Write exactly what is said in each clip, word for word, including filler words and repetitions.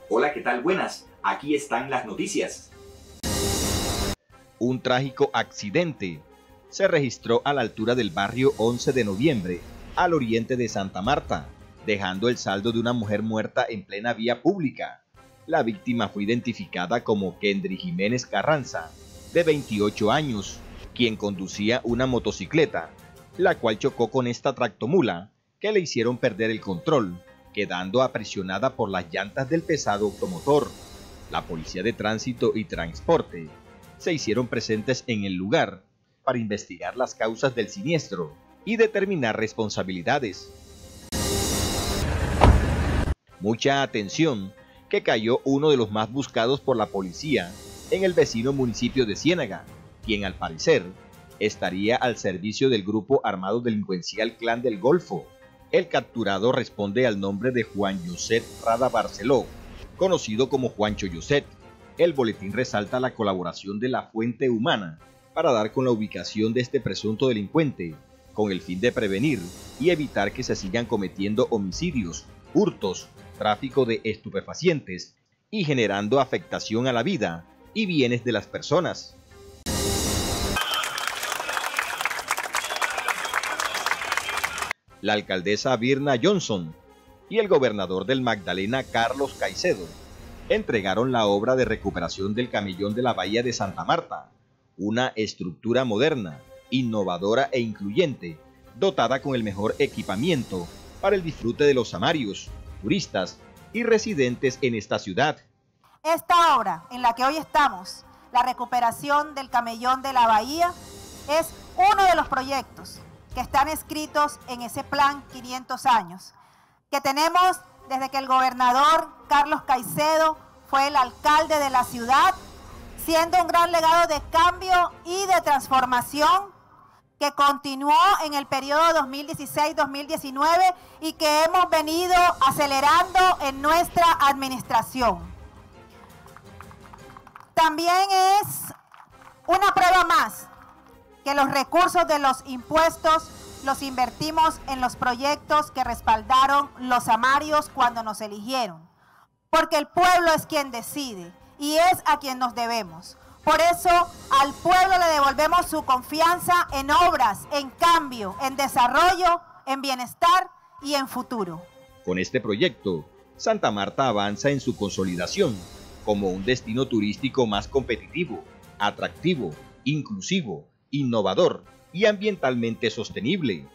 Hola, ¿qué tal? Buenas. Aquí están las noticias. Un trágico accidente se registró a la altura del barrio once de noviembre, al oriente de Santa Marta, dejando el saldo de una mujer muerta en plena vía pública. La víctima fue identificada como Kendry Jiménez Carranza, de veintiocho años, quien conducía una motocicleta, la cual chocó con esta tractomula que le hicieron perder el control, quedando aprisionada por las llantas del pesado automotor. La Policía de Tránsito y Transporte se hicieron presentes en el lugar para investigar las causas del siniestro y determinar responsabilidades. Mucha atención, que cayó uno de los más buscados por la policía en el vecino municipio de Ciénaga, quien al parecer estaría al servicio del grupo armado delincuencial Clan del Golfo. El capturado responde al nombre de Juan José Rada Barceló, conocido como Juancho José. El boletín resalta la colaboración de la Fuente Humana para dar con la ubicación de este presunto delincuente, con el fin de prevenir y evitar que se sigan cometiendo homicidios, hurtos, tráfico de estupefacientes y generando afectación a la vida y bienes de las personas. La alcaldesa Birna Johnson y el gobernador del Magdalena, Carlos Caicedo, entregaron la obra de recuperación del camellón de la Bahía de Santa Marta, una estructura moderna, innovadora e incluyente, dotada con el mejor equipamiento para el disfrute de los samarios, turistas y residentes en esta ciudad. Esta obra en la que hoy estamos, la recuperación del camellón de la Bahía, es uno de los proyectos que están escritos en ese plan quinientos años, que tenemos desde que el gobernador Carlos Caicedo fue el alcalde de la ciudad, siendo un gran legado de cambio y de transformación que continuó en el periodo dos mil dieciséis dos mil diecinueve y que hemos venido acelerando en nuestra administración. También es una prueba más que los recursos de los impuestos los invertimos en los proyectos que respaldaron los samarios cuando nos eligieron, porque el pueblo es quien decide y es a quien nos debemos. Por eso al pueblo le devolvemos su confianza en obras, en cambio, en desarrollo, en bienestar y en futuro. Con este proyecto, Santa Marta avanza en su consolidación como un destino turístico más competitivo, atractivo, inclusivo, innovador y ambientalmente sostenible.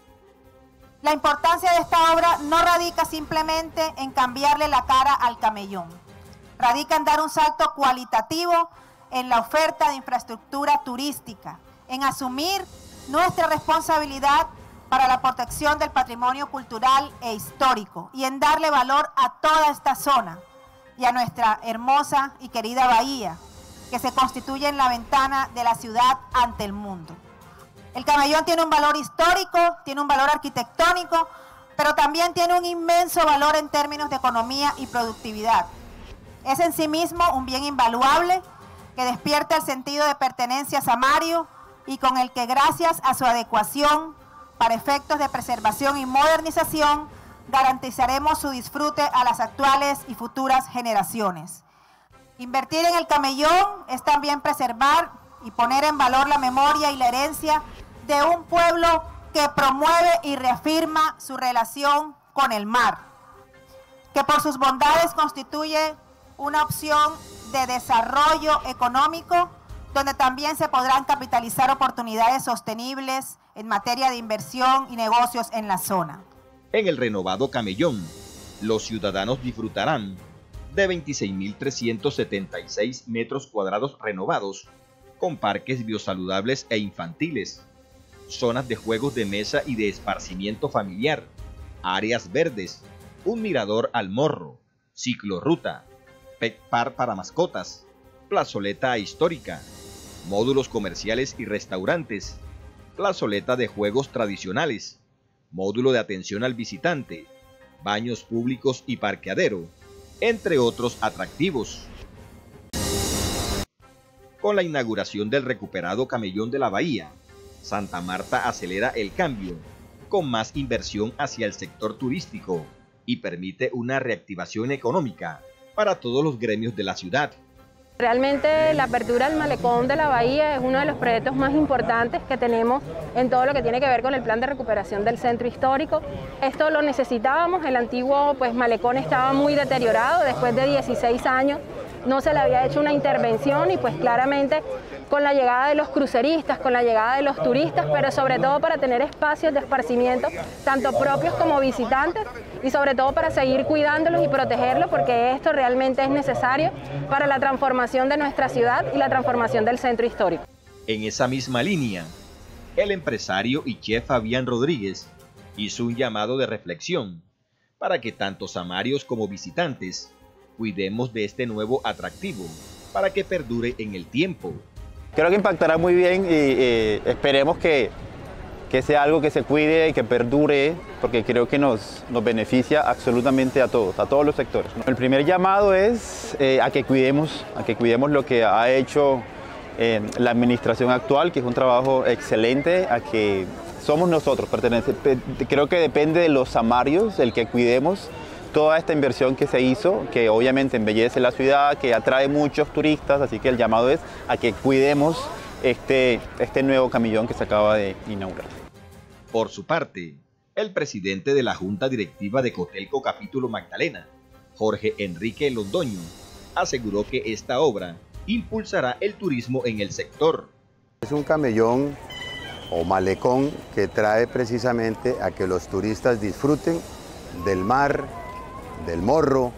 La importancia de esta obra no radica simplemente en cambiarle la cara al camellón, radica en dar un salto cualitativo en la oferta de infraestructura turística, en asumir nuestra responsabilidad para la protección del patrimonio cultural e histórico y en darle valor a toda esta zona y a nuestra hermosa y querida bahía, que se constituye en la ventana de la ciudad ante el mundo. El camellón tiene un valor histórico, tiene un valor arquitectónico, pero también tiene un inmenso valor en términos de economía y productividad. Es en sí mismo un bien invaluable que despierta el sentido de pertenencia a Samario y con el que, gracias a su adecuación para efectos de preservación y modernización, garantizaremos su disfrute a las actuales y futuras generaciones. Invertir en el camellón es también preservar y poner en valor la memoria y la herencia de un pueblo que promueve y reafirma su relación con el mar, que por sus bondades constituye una opción de desarrollo económico, donde también se podrán capitalizar oportunidades sostenibles en materia de inversión y negocios en la zona. En el renovado camellón, los ciudadanos disfrutarán de veintiséis mil trescientos setenta y seis metros cuadrados renovados, con parques biosaludables e infantiles, zonas de juegos de mesa y de esparcimiento familiar, áreas verdes, un mirador al morro, ciclorruta, pet park para mascotas, plazoleta histórica, módulos comerciales y restaurantes, plazoleta de juegos tradicionales, módulo de atención al visitante, baños públicos y parqueadero, entre otros atractivos. Con la inauguración del recuperado camellón de la Bahía, Santa Marta acelera el cambio, con más inversión hacia el sector turístico y permite una reactivación económica para todos los gremios de la ciudad. Realmente la apertura del malecón de la bahía es uno de los proyectos más importantes que tenemos en todo lo que tiene que ver con el plan de recuperación del centro histórico. Esto lo necesitábamos, el antiguo pues, malecón estaba muy deteriorado después de dieciséis años. No se le había hecho una intervención y pues claramente con la llegada de los cruceristas, con la llegada de los turistas, pero sobre todo para tener espacios de esparcimiento, tanto propios como visitantes, y sobre todo para seguir cuidándolos y protegerlos, porque esto realmente es necesario para la transformación de nuestra ciudad y la transformación del centro histórico. En esa misma línea, el empresario y chef Fabián Rodríguez hizo un llamado de reflexión para que tanto samarios como visitantes cuidemos de este nuevo atractivo para que perdure en el tiempo. Creo que impactará muy bien y eh, esperemos que, que sea algo que se cuide y que perdure, porque creo que nos, nos beneficia absolutamente a todos, a todos los sectores, ¿no? El primer llamado es eh, a que cuidemos, a que cuidemos lo que ha hecho eh, la administración actual, que es un trabajo excelente, a que somos nosotros, pertenece, creo que depende de los samarios el que cuidemos toda esta inversión que se hizo, que obviamente embellece la ciudad, que atrae muchos turistas, así que el llamado es a que cuidemos este, este nuevo camellón que se acaba de inaugurar. Por su parte, el presidente de la Junta Directiva de Cotelco Capítulo Magdalena, Jorge Enrique Londoño, aseguró que esta obra impulsará el turismo en el sector. Es un camellón o malecón que trae precisamente a que los turistas disfruten del mar, del morro,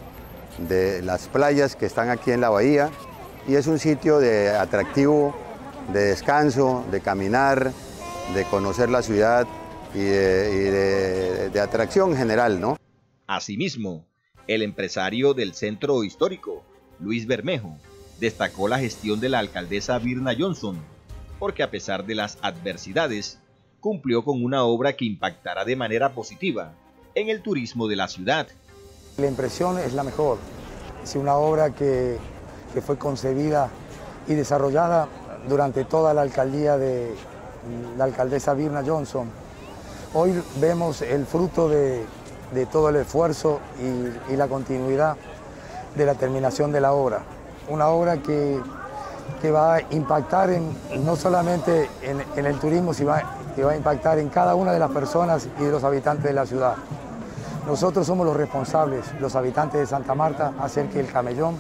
de las playas que están aquí en la bahía, y es un sitio de atractivo, de descanso, de caminar, de conocer la ciudad y de, y de, de atracción en general, ¿no? Asimismo, el empresario del centro histórico, Luis Bermejo, destacó la gestión de la alcaldesa Birna Johnson, porque a pesar de las adversidades, cumplió con una obra que impactará de manera positiva en el turismo de la ciudad. La impresión es la mejor. Es una obra que, que fue concebida y desarrollada durante toda la alcaldía de la alcaldesa Birna Johnson. Hoy vemos el fruto de, de todo el esfuerzo y, y la continuidad de la terminación de la obra. Una obra que, que va a impactar en, no solamente en, en el turismo, sino que va a impactar en cada una de las personas y de los habitantes de la ciudad. Nosotros somos los responsables, los habitantes de Santa Marta, hacer que el camellón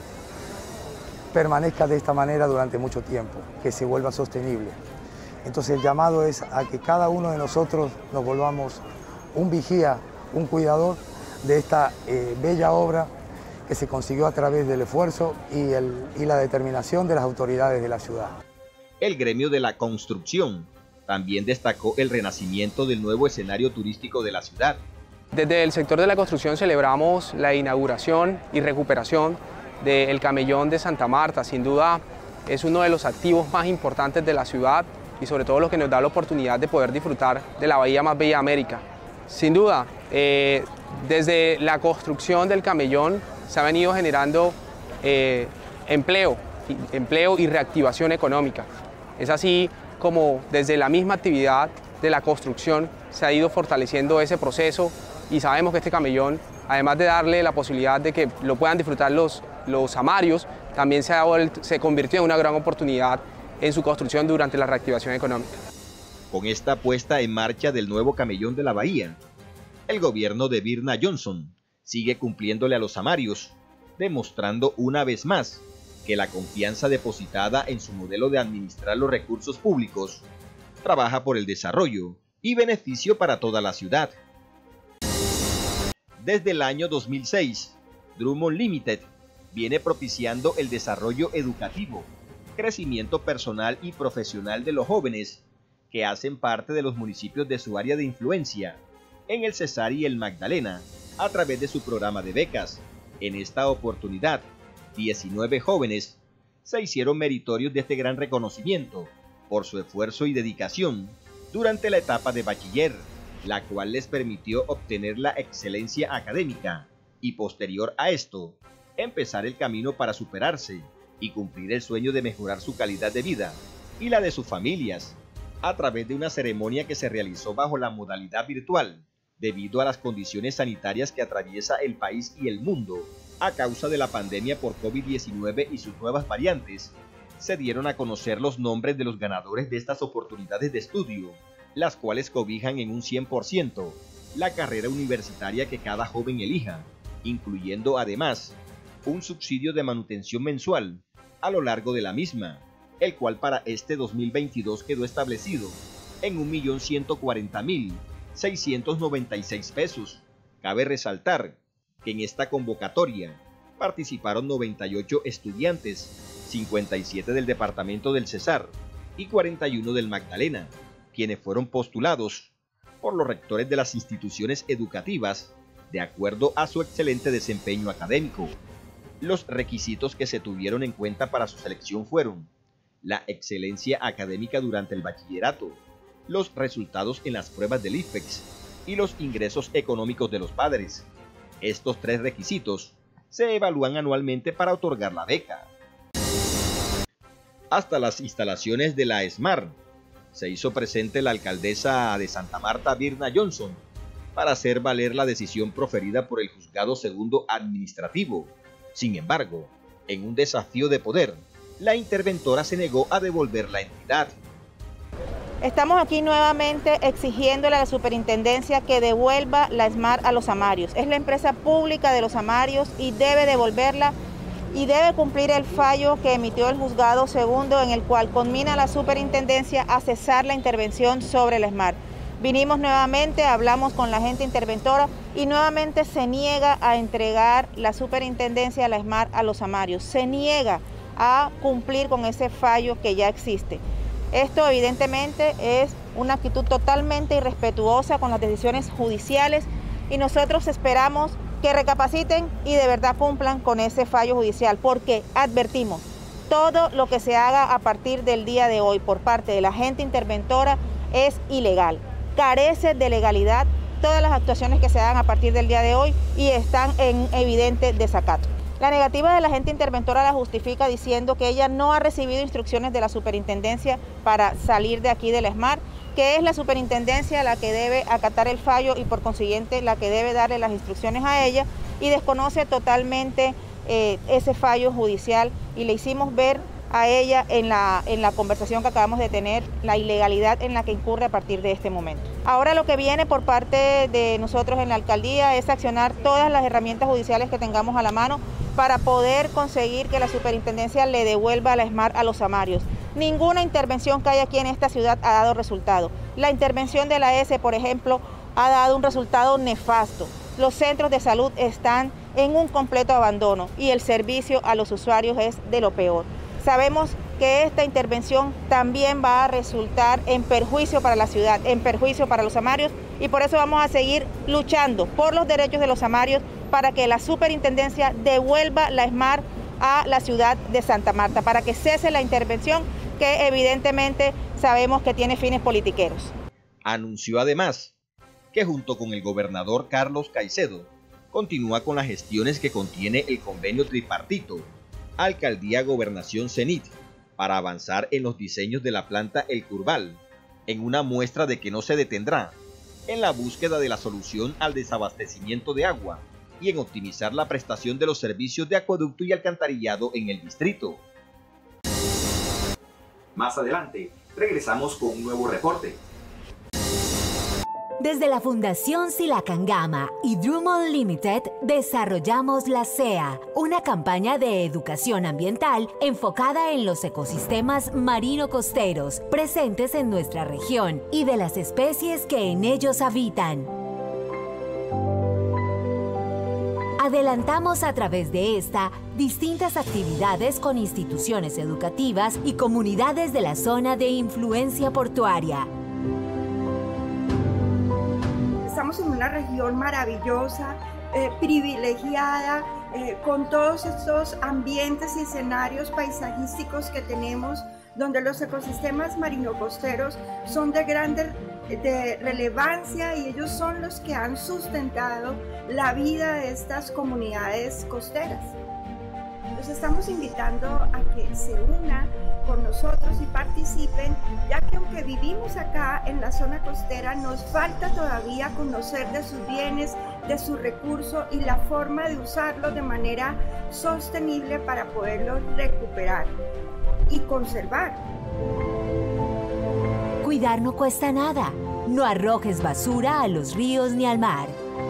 permanezca de esta manera durante mucho tiempo, que se vuelva sostenible. Entonces el llamado es a que cada uno de nosotros nos volvamos un vigía, un cuidador de esta eh, bella obra que se consiguió a través del esfuerzo y, el, y la determinación de las autoridades de la ciudad. El gremio de la construcción también destacó el renacimiento del nuevo escenario turístico de la ciudad. Desde el sector de la construcción celebramos la inauguración y recuperación del camellón de Santa Marta. Sin duda es uno de los activos más importantes de la ciudad y sobre todo lo que nos da la oportunidad de poder disfrutar de la bahía más bella de América. Sin duda, eh, desde la construcción del camellón se ha venido generando eh, empleo, empleo y reactivación económica. Es así como desde la misma actividad de la construcción se ha ido fortaleciendo ese proceso. Y sabemos que este camellón, además de darle la posibilidad de que lo puedan disfrutar los, los samarios, también se, ha vuelto, se convirtió en una gran oportunidad en su construcción durante la reactivación económica. Con esta puesta en marcha del nuevo camellón de la bahía, el gobierno de Birna Johnson sigue cumpliéndole a los samarios, demostrando una vez más que la confianza depositada en su modelo de administrar los recursos públicos trabaja por el desarrollo y beneficio para toda la ciudad. Desde el año dos mil seis, Drummond Limited viene propiciando el desarrollo educativo, crecimiento personal y profesional de los jóvenes que hacen parte de los municipios de su área de influencia, en el Cesar y el Magdalena, a través de su programa de becas. En esta oportunidad, diecinueve jóvenes se hicieron meritorios de este gran reconocimiento por su esfuerzo y dedicación durante la etapa de bachiller, la cual les permitió obtener la excelencia académica y posterior a esto, empezar el camino para superarse y cumplir el sueño de mejorar su calidad de vida y la de sus familias, a través de una ceremonia que se realizó bajo la modalidad virtual, debido a las condiciones sanitarias que atraviesa el país y el mundo A causa de la pandemia por COVID diecinueve y sus nuevas variantes, se dieron a conocer los nombres de los ganadores de estas oportunidades de estudio, las cuales cobijan en un cien por ciento la carrera universitaria que cada joven elija, incluyendo además un subsidio de manutención mensual a lo largo de la misma, el cual para este dos mil veintidós quedó establecido en un millón ciento cuarenta mil seiscientos noventa y seis pesos. Cabe resaltar que en esta convocatoria participaron noventa y ocho estudiantes, cincuenta y siete del departamento del Cesar y cuarenta y uno del Magdalena, quienes fueron postulados por los rectores de las instituciones educativas de acuerdo a su excelente desempeño académico. Los requisitos que se tuvieron en cuenta para su selección fueron la excelencia académica durante el bachillerato, los resultados en las pruebas del IFEX y los ingresos económicos de los padres. Estos tres requisitos se evalúan anualmente para otorgar la beca. Hasta las instalaciones de la ESMAR se hizo presente la alcaldesa de Santa Marta, Virna Johnson, para hacer valer la decisión proferida por el Juzgado Segundo Administrativo. Sin embargo, en un desafío de poder, la interventora se negó a devolver la entidad. Estamos aquí nuevamente exigiéndole a la superintendencia que devuelva la ESMAR a los Amarios. Es la empresa pública de los Amarios y debe devolverla y debe cumplir el fallo que emitió el Juzgado Segundo, en el cual conmina a la superintendencia a cesar la intervención sobre la ESMAR. Vinimos nuevamente, hablamos con la gente interventora y nuevamente se niega a entregar la superintendencia a la ESMAR a los Amarios. Se niega a cumplir con ese fallo que ya existe. Esto evidentemente es una actitud totalmente irrespetuosa con las decisiones judiciales y nosotros esperamos que recapaciten y de verdad cumplan con ese fallo judicial, porque advertimos, todo lo que se haga a partir del día de hoy por parte de la gente interventora es ilegal, carece de legalidad todas las actuaciones que se hagan a partir del día de hoy y están en evidente desacato. La negativa de la gente interventora la justifica diciendo que ella no ha recibido instrucciones de la superintendencia para salir de aquí de la ESMAR, que es la superintendencia la que debe acatar el fallo y por consiguiente la que debe darle las instrucciones a ella, y desconoce totalmente eh, ese fallo judicial, y le hicimos ver a ella en la, en la conversación que acabamos de tener la ilegalidad en la que incurre a partir de este momento. Ahora lo que viene por parte de nosotros en la alcaldía es accionar todas las herramientas judiciales que tengamos a la mano para poder conseguir que la superintendencia le devuelva la ESMAR a los Amarios. Ninguna intervención que hay aquí en esta ciudad ha dado resultado. La intervención de la ESE, por ejemplo, ha dado un resultado nefasto. Los centros de salud están en un completo abandono y el servicio a los usuarios es de lo peor. Sabemos que esta intervención también va a resultar en perjuicio para la ciudad, en perjuicio para los Amarios, y por eso vamos a seguir luchando por los derechos de los Amarios para que la superintendencia devuelva la ESMAR a la ciudad de Santa Marta, para que cese la intervención que evidentemente sabemos que tiene fines politiqueros. Anunció además que junto con el gobernador Carlos Caicedo continúa con las gestiones que contiene el convenio tripartito Alcaldía Gobernación CENIT para avanzar en los diseños de la planta El Curval, en una muestra de que no se detendrá en la búsqueda de la solución al desabastecimiento de agua y en optimizar la prestación de los servicios de acueducto y alcantarillado en el distrito. Más adelante, regresamos con un nuevo reporte. Desde la Fundación Silacangama y Drummond Limited desarrollamos la C E A, una campaña de educación ambiental enfocada en los ecosistemas marino-costeros presentes en nuestra región y de las especies que en ellos habitan. Adelantamos a través de esta distintas actividades con instituciones educativas y comunidades de la zona de influencia portuaria. Estamos en una región maravillosa, eh, privilegiada, eh, con todos estos ambientes y escenarios paisajísticos que tenemos, donde los ecosistemas marino-costeros son de gran de, de relevancia y ellos son los que han sustentado la vida de estas comunidades costeras. Los estamos invitando a que se unan con nosotros y participen, ya que aunque vivimos acá en la zona costera, nos falta todavía conocer de sus bienes de su recurso y la forma de usarlo de manera sostenible para poderlo recuperar y conservar. Cuidar no cuesta nada. No arrojes basura a los ríos ni al mar.